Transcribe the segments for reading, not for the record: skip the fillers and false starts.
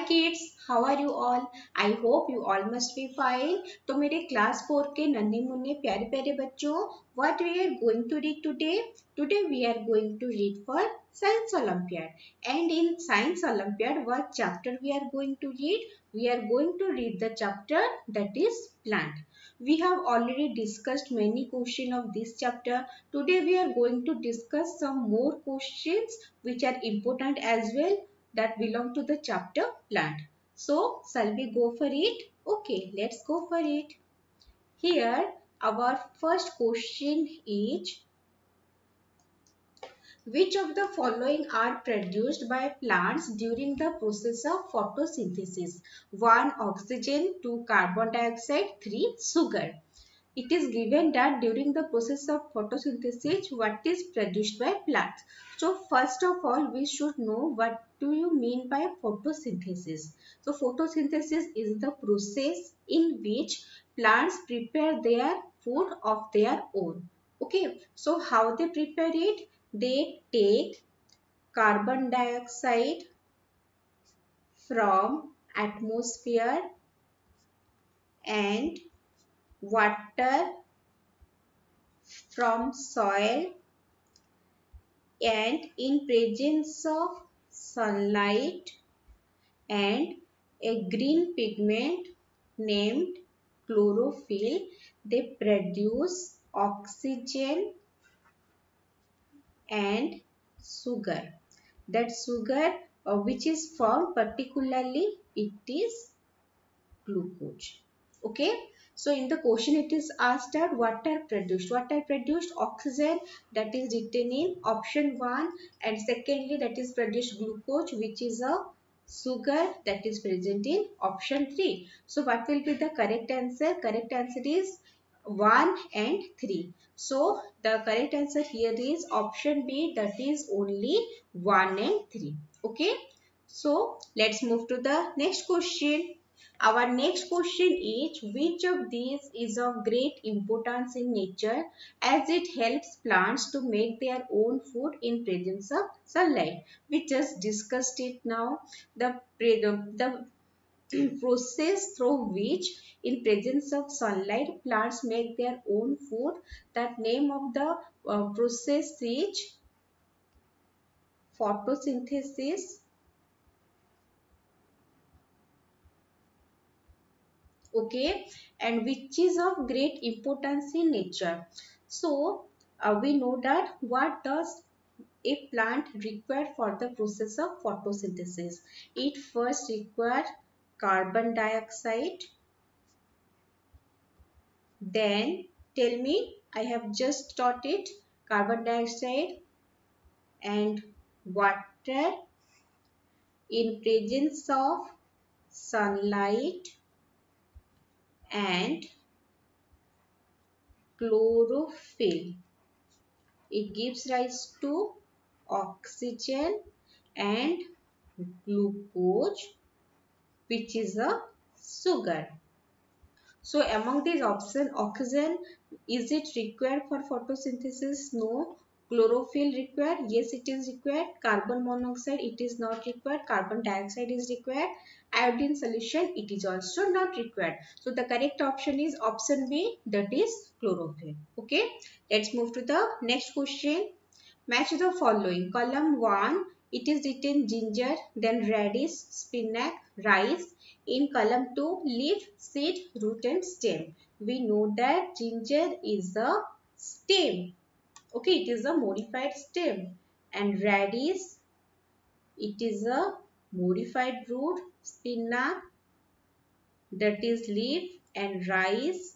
kids, how are you all? I hope you all must be fine. तो मेरे class 4 के नन्हे मुन्ने प्यारे प्यारे बच्चों, what we are going to read today? Today we are going to read for Science Olympiad. And in Science Olympiad, what chapter we are going to read? We are going to read the chapter that is plant. We have already discussed many questions of this chapter. Today we are going to discuss some more questions which are important as well, that belong to the chapter plant. So, shall we go for it? Okay, let's go for it. Here, our first question is, which of the following are produced by plants during the process of photosynthesis? 1. Oxygen, 2. Carbon dioxide, 3. Sugar. It is given that during the process of photosynthesis, what is produced by plants. So first of all, we should know what do you mean by photosynthesis. So photosynthesis is the process in which plants prepare their food of their own. Okay, so how they prepare it? They take carbon dioxide from atmosphere and water from soil, and in presence of sunlight and a green pigment named chlorophyll, they produce oxygen and sugar. That sugar which is formed, particularly it is glucose. Okay, so in the question it is asked that what are produced. What are produced? Oxygen, that is written in option 1, and secondly that is produced glucose, which is a sugar, that is present in option 3. So what will be the correct answer? Correct answer is 1 and 3. So the correct answer here is option B, that is only 1 and 3. Okay, so let's move to the next question. Our next question is, which of these is of great importance in nature as it helps plants to make their own food in presence of sunlight? We just discussed it now. The process through which in presence of sunlight plants make their own food, that name of the process is photosynthesis. Okay, and which is of great importance in nature. So we know that what does a plant require for the process of photosynthesis. It first requires carbon dioxide, then tell me, I have just taught it, carbon dioxide and water in presence of sunlight and chlorophyll. It gives rise to oxygen and glucose, which is a sugar. So among these options, oxygen, is it required for photosynthesis? No. Chlorophyll required? Yes, it is required. Carbon monoxide, it is not required. Carbon dioxide is required. Iodine solution, it is also not required. So the correct option is option B, that is chlorophyll. Okay, let's move to the next question. Match the following. Column 1, it is written ginger, then radish, spinach, rice. In column 2, leaf, seed, root and stem. We know that ginger is the stem. Okay, it is a modified stem. And radish, it is a modified root. Spinach, that is leaf, and rice,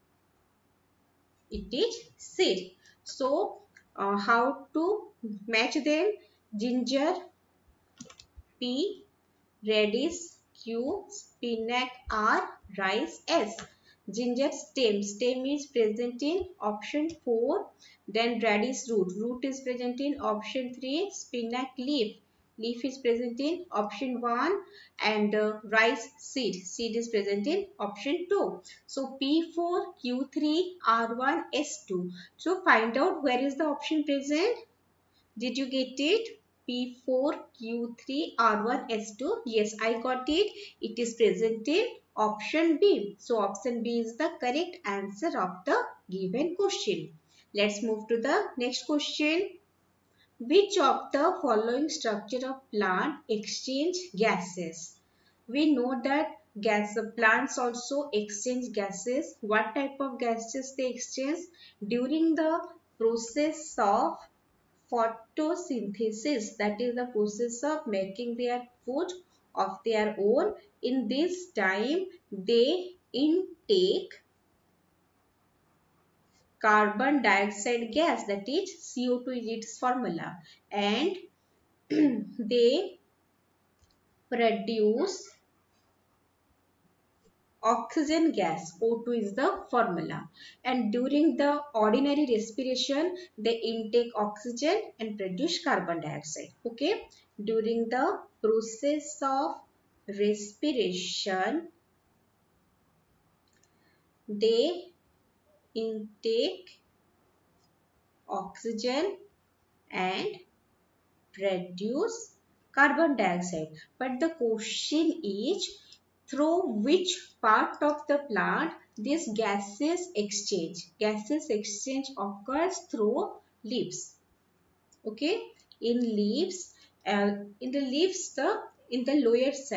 it is seed. So how to match them? Ginger P, radish Q, spinach R, rice S. Ginger stem, stem is present in option 4. Then radish root, root is present in option 3. Spinach leaf, leaf is present in option 1. And rice seed, seed is present in option 2. So P4, Q3, R1, S2. So find out where is the option present. Did you get it? P4Q3R1S2. Yes, I got it. It is present in option B. So option B is the correct answer of the given question. Let's move to the next question. Which of the following structure of plant exchange gases? We know that plants also exchange gases. What type of gases they exchange? During the process of photosynthesis, that is the process of making their food of their own. In this time, they intake carbon dioxide gas, that is CO2 is its formula, and they produce oxygen gas. O2 is the formula. And during the ordinary respiration, they intake oxygen and produce carbon dioxide. Okay. During the process of respiration, they intake oxygen and produce carbon dioxide. But the question is, through which part of the plant these gases exchange? Gases exchange occurs through leaves. Okay, in leaves, in the leaves, in the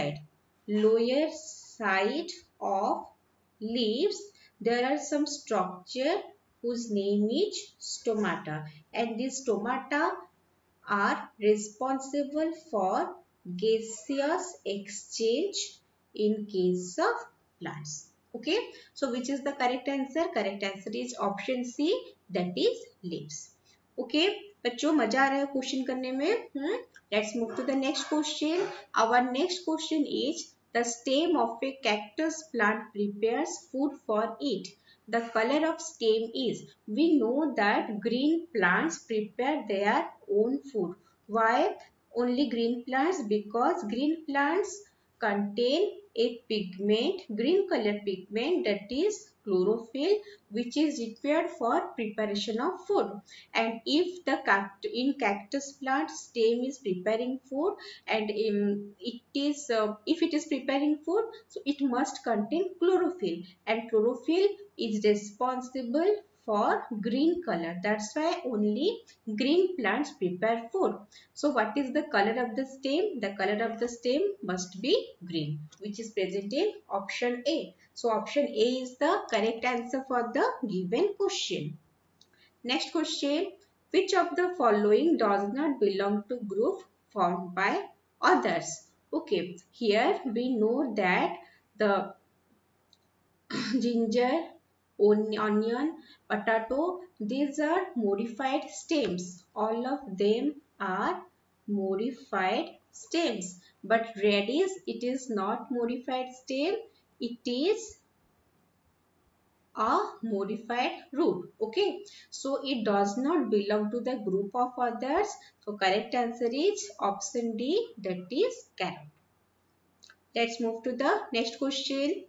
lower side of leaves, there are some structure whose name is stomata, and these stomata are responsible for gaseous exchange in case of plants. Okay, so which is the correct answer? Correct answer is option C, that is leaves. Okay, बच्चों मजा आ रहा है question करने में? Let's move to the next question. Our next question is, the stem of a cactus plant prepares food for it. The color of stem is, we know that green plants prepare their own food. Why only green plants? Because green plants contain a pigment, green color pigment, that is chlorophyll, which is required for preparation of food. And if the in cactus plant stem is preparing food, and it is if it is preparing food, so it must contain chlorophyll, and chlorophyll is responsible for green color. That's why only green plants prepare food. So what is the color of the stem? The color of the stem must be green, which is present in option A. So option A is the correct answer for the given question. Next question. Which of the following does not belong to group formed by others? Okay, here we know that the ginger, onion, potato, these are modified stems. All of them are modified stems. But radish, it is not modified stem. It is a modified root. Okay, so it does not belong to the group of others. So correct answer is option D, that is carrot. Let's move to the next question.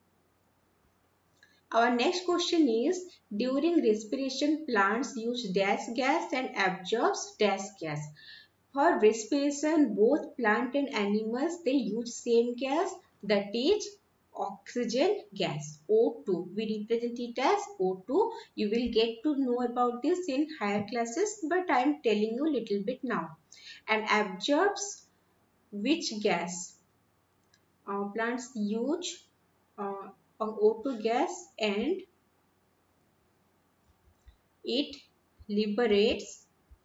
Our next question is, during respiration plants use dash gas and absorbs dash gas. For respiration, both plant and animals, they use same gas, that is oxygen gas, O2. We represent it as O2. You will get to know about this in higher classes, but I am telling you a little bit now. And absorbs which gas? Plants use O2 gas, and it liberates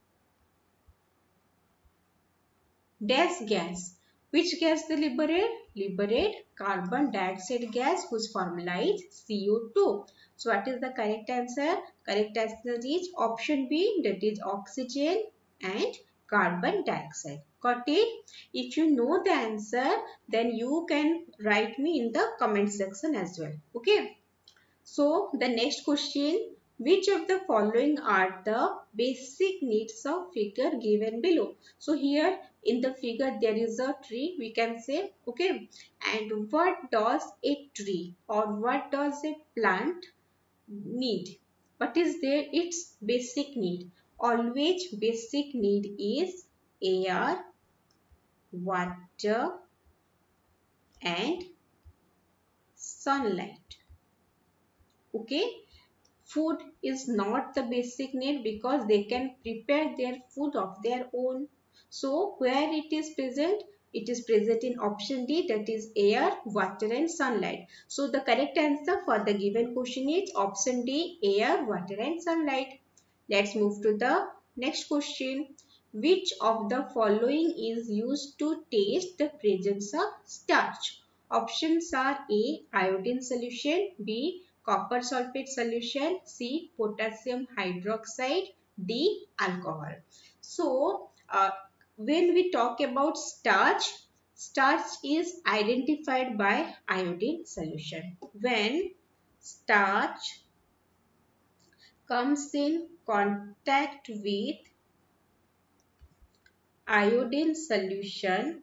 dash gas. Which gas they liberate? Liberate carbon dioxide gas, whose formula is CO2. So what is the correct answer? Correct answer is option B, that is oxygen and carbon dioxide. Got it? If you know the answer, then you can write me in the comment section as well. Okay. So the next question, which of the following are the basic needs of figure given below? So here in the figure there is a tree, we can say, okay, and what does a tree or what does a plant need? What is there its basic need? Always basic need is air, water and sunlight. Okay. Food is not the basic need because they can prepare their food of their own. So where it is present? It is present in option D, that is air, water and sunlight. So the correct answer for the given question is option D, air, water and sunlight. Let's move to the next question. Which of the following is used to taste the presence of starch? Options are A, iodine solution, B, copper sulfate solution, C, potassium hydroxide, D, alcohol. So, when we talk about starch, starch is identified by iodine solution. When starch comes in contact with iodine solution,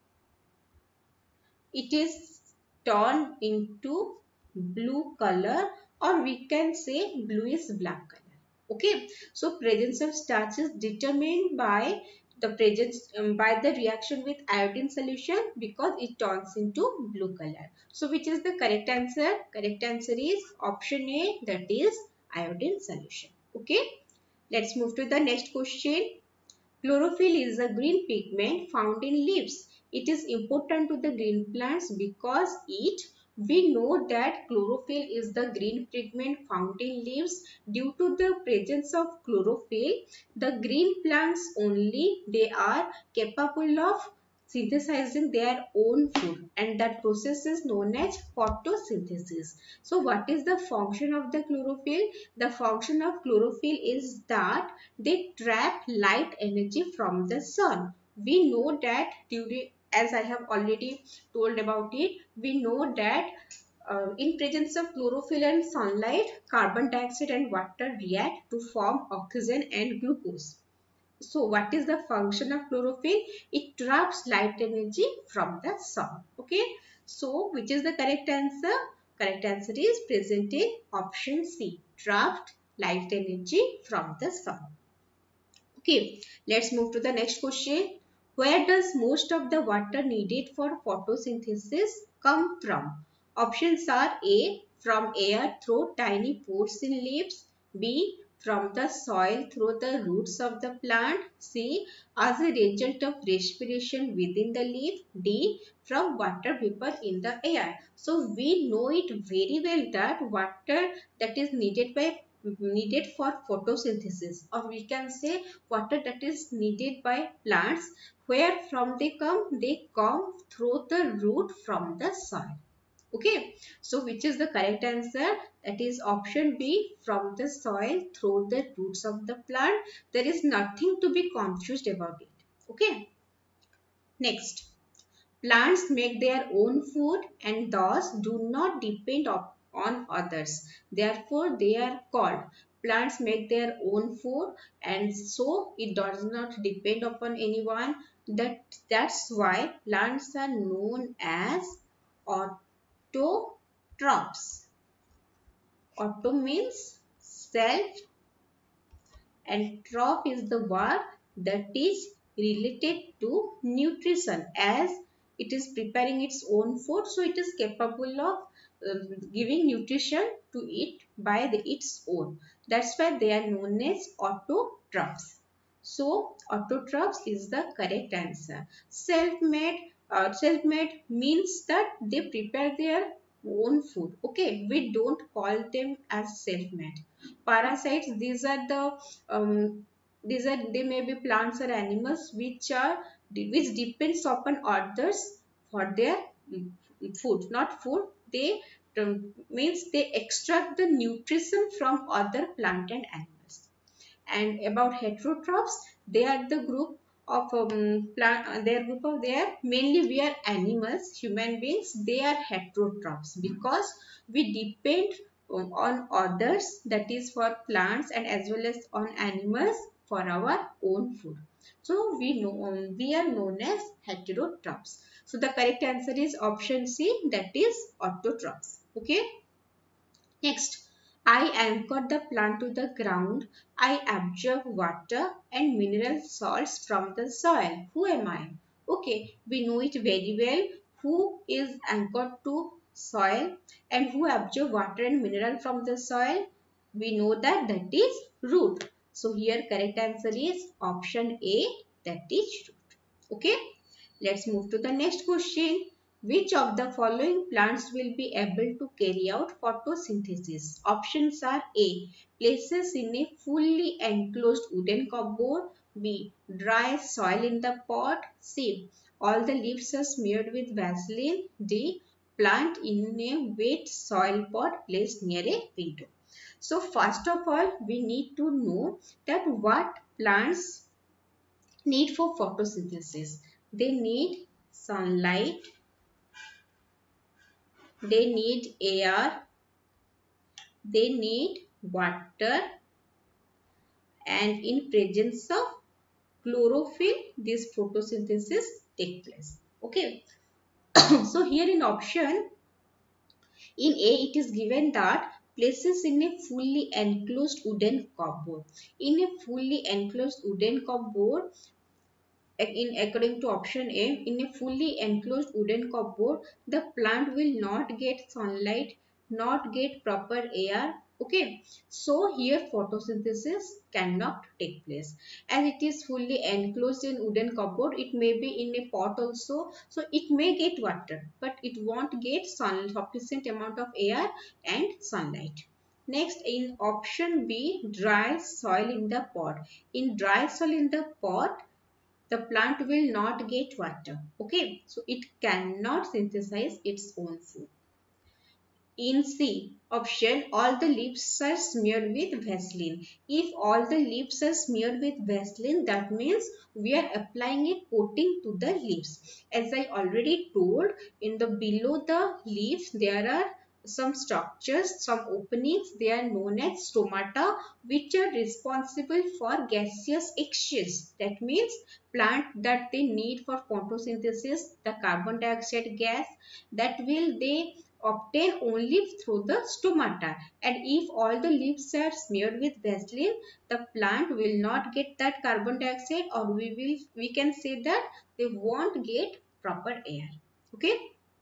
it is turned into blue color, or we can say bluish black color. Okay, so presence of starch is determined by the presence by the reaction with iodine solution because it turns into blue color. So which is the correct answer? Correct answer is option A, that is iodine solution. Okay, let's move to the next question. Chlorophyll is a green pigment found in leaves. It is important to the green plants because we know that chlorophyll is the green pigment found in leaves. Due to the presence of chlorophyll, the green plants only, they are capable of synthesizing their own food, and that process is known as photosynthesis. So what is the function of the chlorophyll? The function of chlorophyll is that they trap light energy from the sun. We know that during, as I have already told about it, we know that in presence of chlorophyll and sunlight, carbon dioxide and water react to form oxygen and glucose. So what is the function of chlorophyll? It traps light energy from the sun. Okay. So which is the correct answer? Correct answer is present in option C. Trapped light energy from the sun. Okay, let's move to the next question. Where does most of the water needed for photosynthesis come from? Options are A, from air through tiny pores in leaves, B, from the soil through the roots of the plant, C, as a result of respiration within the leaf, D, from water vapor in the air. So we know it very well that water that is needed for photosynthesis, or we can say water that is needed by plants, where from they come through the root from the soil. Okay, so which is the correct answer? That is option B, from the soil through the roots of the plant. There is nothing to be confused about it. Okay, next. Plants make their own food and thus do not depend on others. Therefore, they are called. Plants make their own food and so it does not depend upon anyone. That's why plants are known as autotrophs. Auto means self and troph is the word that is related to nutrition, as it is preparing its own food, so it is capable of giving nutrition to it by its own. That's why they are known as autotrophs. So autotrophs is the correct answer. Self-made means that they prepare their own food. Okay, we don't call them as self-made. Parasites, um, they may be plants or animals which depends upon others for their food, not food. They means they extract the nutrition from other plant and animals. And about heterotrophs, they are the group of they are mainly, we are animals, human beings, they are heterotrophs because we depend on others, that is for plants and as well as on animals for our own food. So we are known as heterotrophs. So the correct answer is option C, that is autotrophs. Okay. Next, I anchor the plant to the ground. I absorb water and mineral salts from the soil. Who am I? Okay, we know it very well. Who is anchored to soil and who absorb water and mineral from the soil? We know that that is root. So here correct answer is option A, that is root. Okay, let's move to the next question. Which of the following plants will be able to carry out photosynthesis? Options are A. Places in a fully enclosed wooden cupboard. B. Dry soil in the pot. C. All the leaves are smeared with Vaseline. D. Plant in a wet soil pot placed near a window. So first of all, we need to know that what plants need for photosynthesis. They need sunlight, they need air, they need water, and in presence of chlorophyll this photosynthesis take place. Okay. So here in option in A it is given that places in a fully enclosed wooden cupboard. In a fully enclosed wooden cupboard, in according to option A, in a fully enclosed wooden cupboard, the plant will not get sunlight, not get proper air. Okay, so here photosynthesis cannot take place. As it is fully enclosed in wooden cupboard, it may be in a pot also, so it may get water, but it won't get sufficient amount of air and sunlight. Next, in option B, dry soil in the pot. In dry soil in the pot, the plant will not get water. Okay, so it cannot synthesize its own food. In C option, all the leaves are smeared with Vaseline. If all the leaves are smeared with Vaseline, that means we are applying a coating to the leaves. As I already told, in the below the leaves there are some structures, some openings. They are known as stomata, which are responsible for gaseous exchange. That means plant that they need for photosynthesis, the carbon dioxide gas, that will they obtain only through the stomata, and if all the leaves are smeared with Vaseline, the plant will not get that carbon dioxide, or we can say that they won't get proper air. Okay.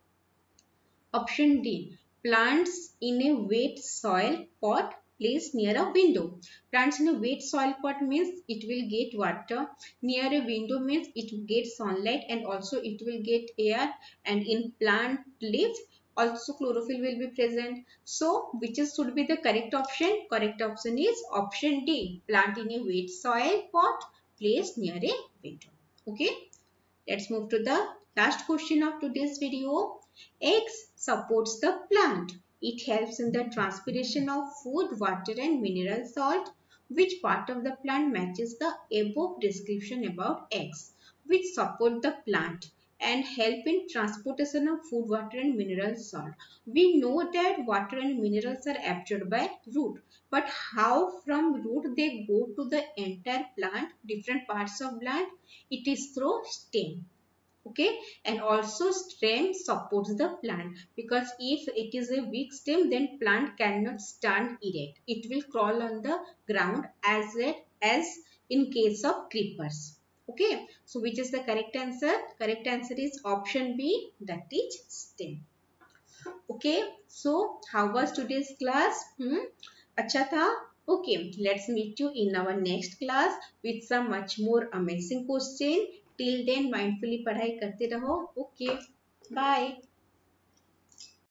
Option D. Plants in a wet soil pot placed near a window. Plants in a wet soil pot means it will get water. Near a window means it will get sunlight and also it will get air. And in plant leaves also chlorophyll will be present. So which is should be the correct option? Correct option is option D. Plant in a wet soil pot placed near a window. Okay. Let's move to the last question of today's video. X supports the plant. It helps in the transpiration of food, water and mineral salt. Which part of the plant matches the above description about X? Which support the plant and help in transportation of food, water and mineral salt. We know that water and minerals are absorbed by root. But how from root they go to the entire plant, different parts of plant? It is through stem. Okay, and also stem supports the plant, because if it is a weak stem, then plant cannot stand erect. It will crawl on the ground as in case of creepers. Okay, so which is the correct answer? Correct answer is option B, that is stem. Okay, so how was today's class? अच्छा था? Okay, let's meet you in our next class with some much more amazing question. Till then, mindfully पढ़ाई करते रहो. Okay, bye.